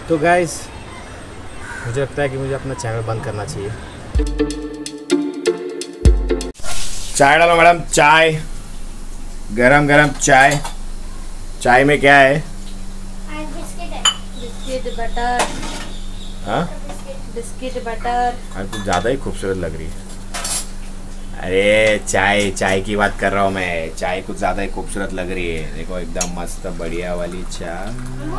तो गाइस मुझे लगता है कि मुझे अपना चैनल बंद करना चाहिए। चाय डालो मैडम, चाय, गरम गरम चाय। चाय में क्या है? Biscuit butter. हाँ, बिस्किट बटर। कुछ ज़्यादा ही खूबसूरत लग रही है। अरे चाय, चाय की बात कर रहा हूँ मैं। चाय कुछ ज़्यादा ही खूबसूरत लग रही है। देखो एकदम मस्त बढ़िया वाली चाय।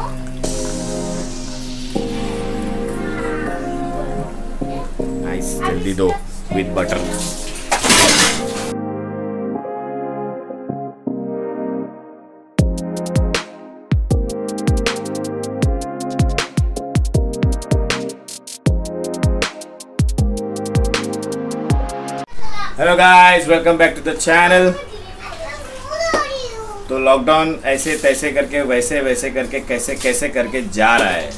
नाइस, जल्दी दो with butter. Hello guys, welcome back to the channel. तो लॉकडाउन ऐसे तैसे करके वैसे वैसे करके कैसे कैसे करके जा रहा है।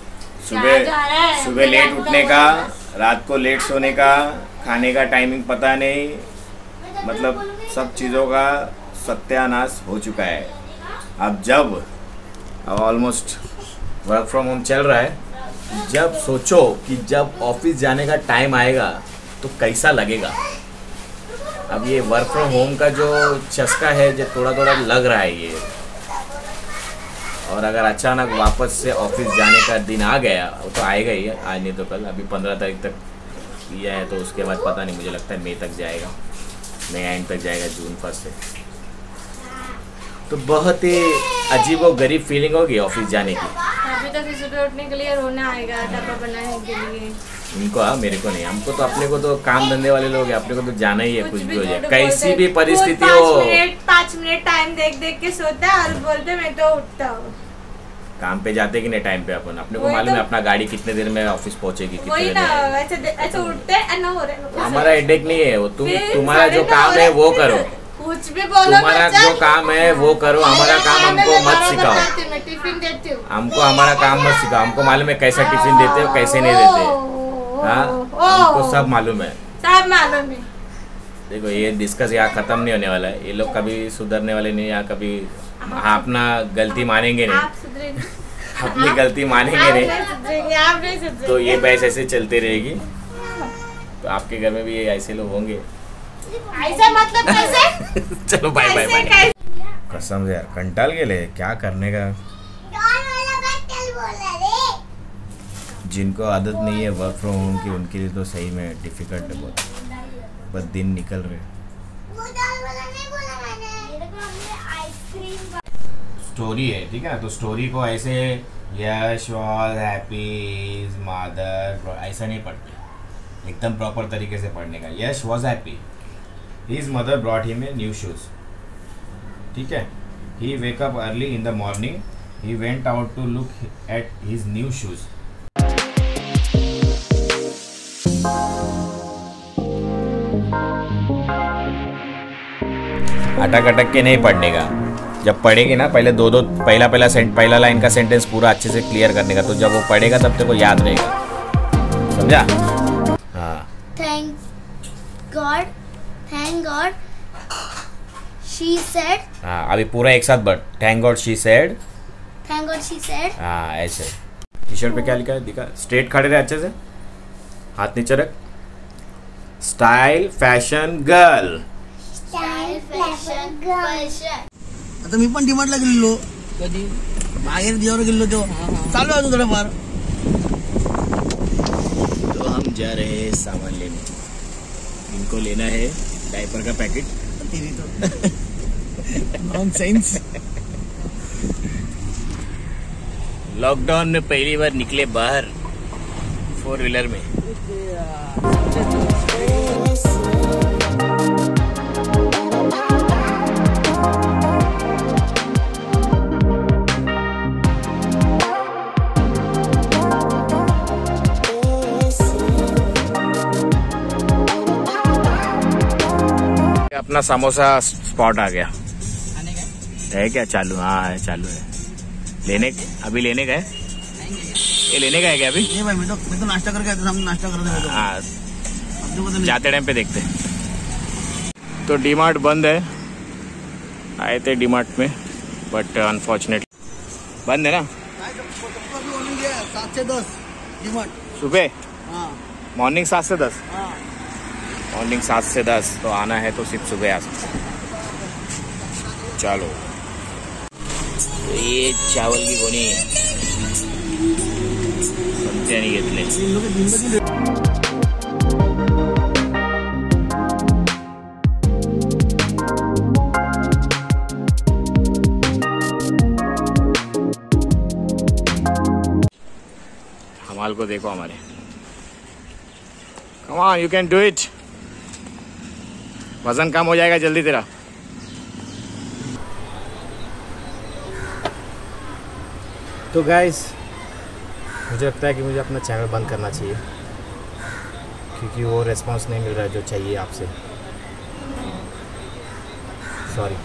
सुबह लेट उठने का, रात को लेट सोने का, खाने का टाइमिंग पता नहीं, मतलब सब चीज़ों का सत्यानाश हो चुका है। अब जब ऑलमोस्ट वर्क फ्रॉम होम चल रहा है, जब सोचो कि जब ऑफिस जाने का टाइम आएगा तो कैसा लगेगा। अब ये वर्क फ्रॉम होम का जो चस्का है जो थोड़ा थोड़ा लग रहा है ये, और अगर अचानक वापस से ऑफिस जाने का दिन आ गया, वो तो आएगा ही, आज नहीं तो कल। अभी 15 तारीख तक किया है तो उसके बाद पता नहीं, मुझे लगता है मई तक जाएगा, मई एंड तक जाएगा, जून 1 से। तो बहुत ही अजीब और गरीब फीलिंग होगी ऑफिस जाने की। अभी तो सुबह उठने के लिए रोना आएगा डब्बा बनाने के लिए। इनको मेरे को नहीं, हमको तो अपने को तो काम धंधे वाले लोग हैं, अपने को तो जाना ही है, कुछ भी हो जाए, कैसी भी परिस्थिति हो। 5 मिनट टाइम देख देख के सोता है और बोलते मैं तो उठता हूँ। काम पे जाते कि नहीं टाइम पे, अपन अपने को मालूम है अपना गाड़ी कितने देर में ऑफिस पहुंचेगी, कितने देर में। ऐसे उठते हमारा हेडेक नहीं है वो, तुम्हारा जो काम है वो करो, कुछ भी बोलो, तुम्हारा जो काम है वो करो, हमारा काम हमको मत सिखाओ। मैं टिफिन देती हूँ, हमको हमारा काम मत सिखाओ। हमको मालूम है कैसा टिफिन देते हो, कैसे नहीं देते। हाँ, हमको सब मालूम है, सब मालूम है। देखो ये डिस्कस यहाँ खत्म नहीं होने वाला है। ये लोग कभी सुधरने वाले नहीं, यहाँ कभी अपना गलती मानेंगे नहीं, अपनी गलती मानेंगे नहीं। तो ये बहस ऐसे चलती रहेगी। तो आपके घर में भी ऐसे लोग होंगे। ऐसा मतलब कैसे? चलो बाय बाय बाय। कसम से यार कंटाल गेले, क्या करने का। जिनको आदत नहीं है वर्क फ्रॉम होम की, उनके लिए तो सही में डिफिकल्ट है बहुत। बस दिन निकल रहे। स्टोरी है, ठीक है ना, तो स्टोरी को ऐसे यश वाज हैप्पी मदर ऐसा नहीं पढ़ते, एकदम प्रॉपर तरीके से पढ़ने का। Yash was happy, his mother brought him a new shoes, ठीक है। He wake up early in the morning, he went out to look at his new shoes. अटक अटक के नहीं पढ़ने का। जब पढ़ेगी ना पहले दो पहला लाइन का सेंटेंस पूरा अच्छे से क्लियर करने का, तो जब वो पढ़ेगा तब तेरे को याद रहेगा, समझा? हाँ, थैंक गॉड शी सेड। हाँ, अभी पूरा एक साथ बढ़। Thank god she said. हाँ ऐसे। टी शर्ट पे क्या लिखा है दिखा। स्ट्रेट खड़े रहे अच्छे से, हाथ नीचे रख। Style fashion girl. आता मी पण डिमांडला गेलेलो, कधी बाहेर देवावर गेलो, तो चालू आहे थोडंफार। तो हम जा रहे हैं सामान लेने। इनको लेना है डायपर का पैकेट। नॉनसेंस। लॉकडाउन में पहली बार निकले बाहर 4 व्हीलर में। अपना समोसा स्पॉट आ गया है क्या? चालू? हाँ है, चालू है। अभी लेने गए? ये लेने का है क्या अभी? नहीं भाई, मैं तो नाश्ता करके आया था, हम नाश्ता कर रहे थे। हाँ, जाते टाइम पे देखते। तो डीमार्ट बंद है, आए थे डीमार्ट में बट अनफॉर्चुनेटली बंद है ना। टाइमिंग है 7 से 10 डिमांड। सुबह हाँ मॉर्निंग 7 से 10। हाँ मॉर्निंग 7 से 10 तो आना है तो सिर्फ सुबह आ सकते। चलो ये चावल की गोनी संत्या नहीं घेतले। हमाल को देखो हमारे। Come on you can do it. वजन कम हो जाएगा जल्दी तेरा। तो गाइस मुझे लगता है कि मुझे अपना चैनल बंद करना चाहिए क्योंकि वो रिस्पांस नहीं मिल रहा है जो चाहिए आपसे। सॉरी।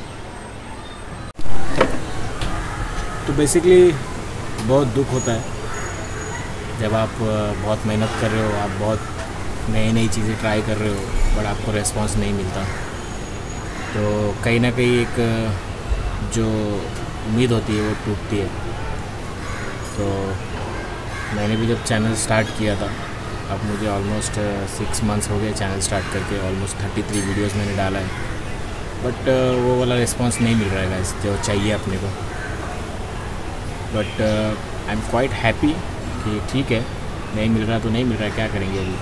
तो बेसिकली बहुत दुख होता है जब आप बहुत मेहनत कर रहे हो, आप बहुत नई नई चीज़ें ट्राई कर रहे हो बट आपको रिस्पांस नहीं मिलता। तो कहीं ना कहीं एक जो उम्मीद होती है वो टूटती है। तो मैंने भी जब चैनल स्टार्ट किया था, अब मुझे ऑलमोस्ट 6 मंथ्स हो गए चैनल स्टार्ट करके। ऑलमोस्ट 33 वीडियोस मैंने डाला है बट वो वाला रिस्पांस नहीं मिल रहा है गाइस जो चाहिए अपने को। But I am quite happy कि ठीक है, नहीं मिल रहा तो नहीं मिल रहा है, क्या करेंगे अभी।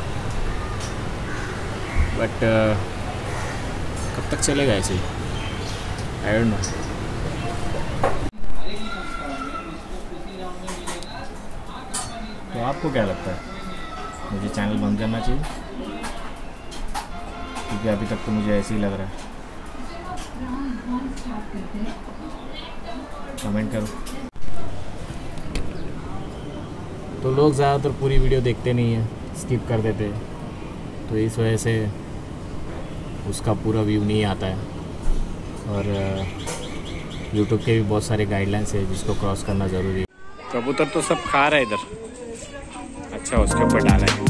बट कब तक चलेगा ऐसे ही, आई डोंट नो। तो आपको क्या लगता है मुझे चैनल बंद करना चाहिए? क्योंकि अभी तक तो मुझे ऐसे ही लग रहा है। कमेंट करो। तो लोग ज़्यादातर पूरी वीडियो देखते नहीं हैं, स्किप कर देते हैं, तो इस वजह से उसका पूरा व्यू नहीं आता है। और YouTube के भी बहुत सारे गाइडलाइंस है जिसको क्रॉस करना ज़रूरी है। कबूतर तो सब खा रहा है इधर। अच्छा उसके ऊपर डाला है।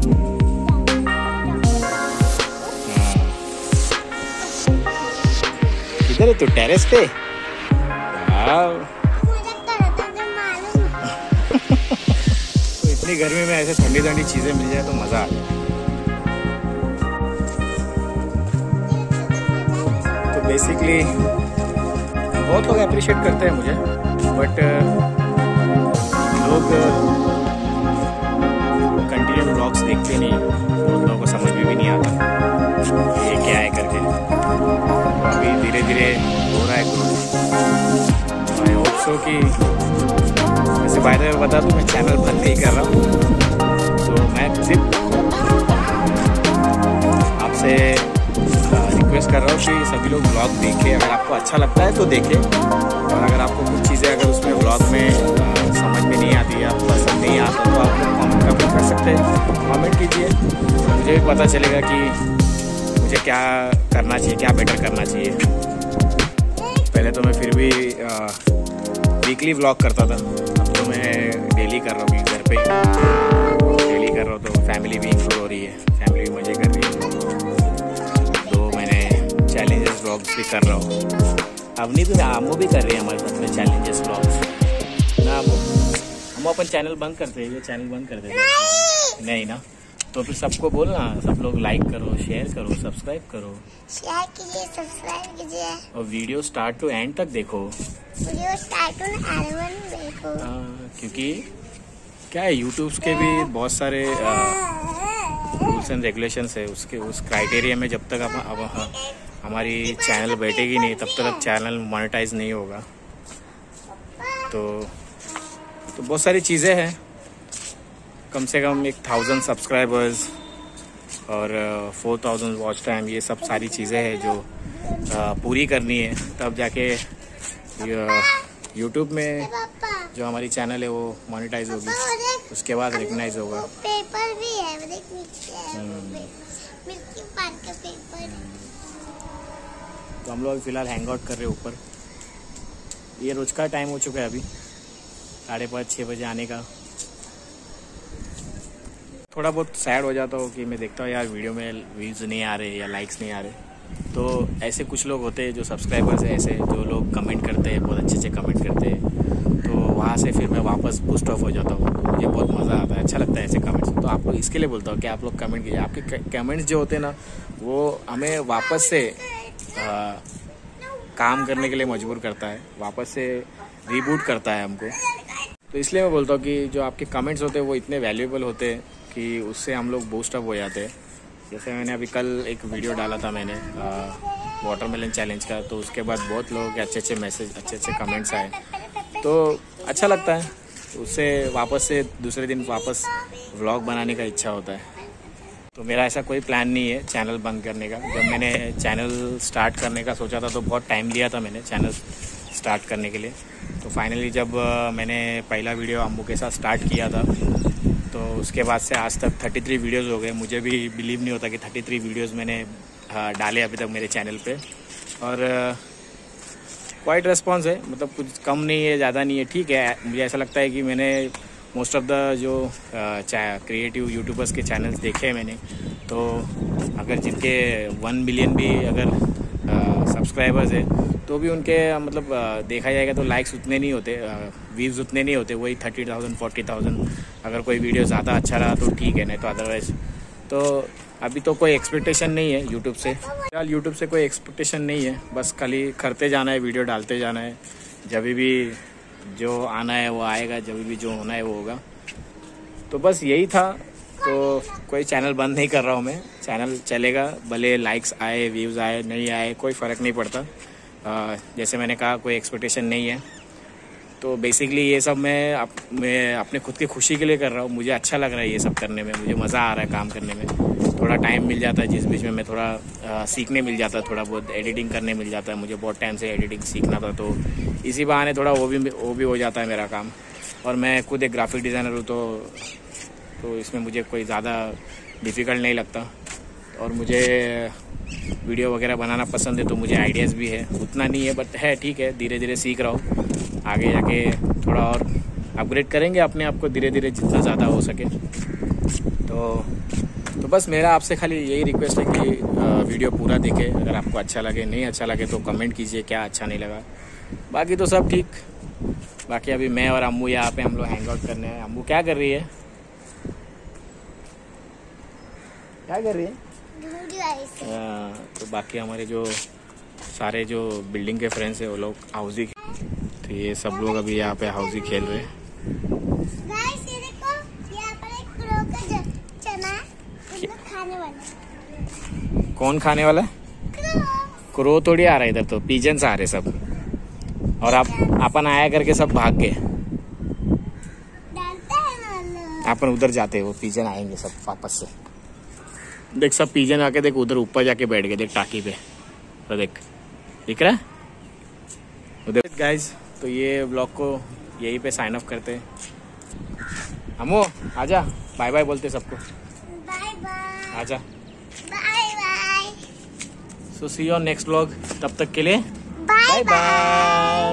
किधर है तू? टेरेस पे? तो इतनी गर्मी में ऐसे ठंडी ठंडी चीजें मिल जाए तो मजा आ जाए। तो बेसिकली बहुत लोग अप्रिशिएट करते हैं मुझे बट लोग कंटिन्यू व्लॉग्स देखते नहीं, बहुत लोगों को समझ में भी नहीं आता ये क्या है करके। अभी धीरे धीरे हो रहा है ग्रोथ। आई होप सो कि वैसे बाय द वे बता दूं मैं चैनल बंद नहीं कर रहा हूँ। तो मैं सिर्फ आपसे रिक्वेस्ट कर रहा हूँ कि सभी लोग व्लॉग देखें। अगर आपको अच्छा लगता है तो देखें, और अगर आपको कुछ चीज़ें अगर उसमें व्लॉग में समझ में नहीं आती है, आपको पसंद नहीं आता तो आप लोग कमेंट कर सकते हैं। कमेंट कीजिए, मुझे भी पता चलेगा कि मुझे क्या करना चाहिए, क्या बेटर करना चाहिए। पहले तो मैं फिर भी वीकली व्लॉग करता था, अब तो मैं डेली कर रहा हूँ घर पे डेली कर रहा हूँ। तो फैमिली भी इंक्लूड हो रही है, फैमिली भी मज़े कर रही है। तो मैंने चैलेंजेस व्लॉग्स भी कर रहा हूँ। अब नहीं तो आमो भी कर रही है हमारे साथ में चैलेंजेस व्लॉग्स ना। हम अपन चैनल बंद करते हैं, ये चैनल बंद कर देते नहीं ना। तो फिर सबको बोलना, सब लोग लाइक करो, शेयर करो, सब्सक्राइब करो, शेयर कीजिए, सब्सक्राइब कीजिए और वीडियो स्टार्ट टू एंड तक देखो। वीडियो स्टार्ट टू एंड देखो। क्योंकि क्या है, यूट्यूब के भी बहुत सारे रूल्स एंड रेगुलेशंस है। उसके उस क्राइटेरिया में जब तक अब हमारी चैनल बैठेगी नहीं तब तक चैनल मोनेटाइज नहीं होगा। तो बहुत सारी चीज़ें हैं। कम से कम 1000 सब्सक्राइबर्स और 4000 वॉच टाइम, ये सब सारी चीज़ें हैं जो पूरी करनी है, तब जाके यूट्यूब में जो हमारी चैनल है वो मोनेटाइज होगी, उसके बाद रिकग्नाइज होगा। पेपर भी है, मिल्की पान का पेपर। तो हम लोग फिलहाल हैंग आउट कर रहे हैं ऊपर। ये रोज का टाइम हो चुका है अभी 5:30-6 बजे आने का। थोड़ा बहुत सैड हो जाता हूँ कि मैं देखता हूँ यार वीडियो में व्यूज़ नहीं आ रहे या लाइक्स नहीं आ रहे। तो ऐसे कुछ लोग होते हैं जो सब्सक्राइबर्स हैं, ऐसे जो लोग कमेंट करते हैं, बहुत अच्छे कमेंट करते हैं। तो वहाँ से फिर मैं वापस वापस बूस्ट ऑफ हो जाता हूँ। तो मुझे बहुत मज़ा आता है, अच्छा लगता है ऐसे कमेंट्स। तो आप लोग इसके लिए बोलता हूँ कि आप लोग कमेंट कीजिए। आपके कमेंट्स जो होते हैं ना, वो हमें वापस से काम करने के लिए मजबूर करता है, वापस से रीबूट करता है हमको। तो इसलिए मैं बोलता हूँ कि जो आपके कमेंट्स होते हैं वो इतने वैल्यूएबल होते हैं कि उससे हम लोग बूस्ट अप हो जाते हैं। जैसे मैंने अभी कल एक वीडियो डाला था मैंने वाटरमेलन चैलेंज का, तो उसके बाद बहुत लोगों के अच्छे अच्छे मैसेज, अच्छे अच्छे कमेंट्स आए, तो अच्छा लगता है। उससे वापस से दूसरे दिन वापस व्लॉग बनाने का इच्छा होता है। तो मेरा ऐसा कोई प्लान नहीं है चैनल बंद करने का। जब मैंने चैनल स्टार्ट करने का सोचा था तो बहुत टाइम लिया था मैंने चैनल स्टार्ट करने के लिए। तो फाइनली जब मैंने पहला वीडियो अम्मू के साथ स्टार्ट किया था, तो उसके बाद से आज तक 33 वीडियोज़ हो गए। मुझे भी बिलीव नहीं होता कि 33 वीडियोज़ मैंने डाले अभी तक मेरे चैनल पे। और क्वाइट रिस्पॉन्स है, मतलब कुछ कम नहीं है, ज़्यादा नहीं है, ठीक है। मुझे ऐसा लगता है कि मैंने मोस्ट ऑफ द जो क्रिएटिव यूट्यूबर्स के चैनल्स देखे हैं मैंने, तो अगर जिनके 1 मिलियन भी अगर सब्सक्राइबर्स है तो भी उनके मतलब देखा जाएगा तो लाइक्स उतने नहीं होते, व्यूज़ उतने नहीं होते, वही 30,000 40,000। अगर कोई वीडियो ज़्यादा अच्छा रहा तो ठीक है, नहीं तो अदरवाइज़ तो अभी तो कोई एक्सपेक्टेशन नहीं है यूट्यूब से। फिलहाल यूट्यूब से कोई एक्सपेक्टेशन नहीं है, बस खाली करते जाना है, वीडियो डालते जाना है। जब भी जो आना है वो आएगा, जब भी जो होना है वो होगा। तो बस यही था। तो कोई चैनल बंद नहीं कर रहा हूँ मैं, चैनल चलेगा, भले लाइक्स आए, व्यूज़ आए, नहीं आए, कोई फ़र्क नहीं पड़ता। जैसे मैंने कहा कोई एक्सपेक्टेशन नहीं है। तो बेसिकली ये सब मैं अपने खुद की खुशी के लिए कर रहा हूँ। मुझे अच्छा लग रहा है ये सब करने में, मुझे मज़ा आ रहा है काम करने में। थोड़ा टाइम मिल जाता है जिस बीच में मैं थोड़ा सीखने मिल जाता है, थोड़ा बहुत एडिटिंग करने मिल जाता है। मुझे बहुत टाइम से एडिटिंग सीखना था, तो इसी बहाने थोड़ा वो भी हो जाता है मेरा काम। और मैं खुद एक ग्राफिक डिज़ाइनर हूँ, तो इसमें मुझे कोई ज़्यादा डिफ़िकल्ट नहीं लगता। और मुझे वीडियो वगैरह बनाना पसंद है, तो मुझे आइडियाज़ भी है, उतना नहीं है बट है, ठीक है। धीरे धीरे सीख रहा हूँ, आगे जाके थोड़ा और अपग्रेड करेंगे अपने आप को धीरे धीरे, जितना ज़्यादा हो सके। तो बस मेरा आपसे खाली यही रिक्वेस्ट है कि वीडियो पूरा देखें। अगर आपको अच्छा लगे, नहीं अच्छा लगे तो कमेंट कीजिए क्या अच्छा नहीं लगा। बाकी तो सब ठीक। बाकी अभी मैं और अम्मू यहाँ पे हम लोग हैंग आउट करने हैं। अम्मू क्या कर रही है? क्या कर रही है? तो बाकी हमारे जो सारे जो बिल्डिंग के फ्रेंड्स हैं वो लोग हाउजी, तो ये सब लोग अभी यहाँ पे हाउजी खेल रहे हैं। कौन खाने वाला है? क्रो थोड़ी आ रहा है इधर, तो पिजन्स आ रहे सब। और आप अपन आया करके सब भाग गए। अपन उधर जाते हैं, वो पिजन आएंगे सब वापस से। देख सब पिजन आके देख उधर ऊपर जाके बैठ गए, देख टाकी पे, तो देख दिख रहा है उधर। गाइज, तो ये ब्लॉग को यहीं पे साइन ऑफ करते हैं। हमो आजा, बाय बाय बोलते सबको, बाय बाय, आजा। Bye bye. So see you on next vlog, तब तक के लिए बाय बाय।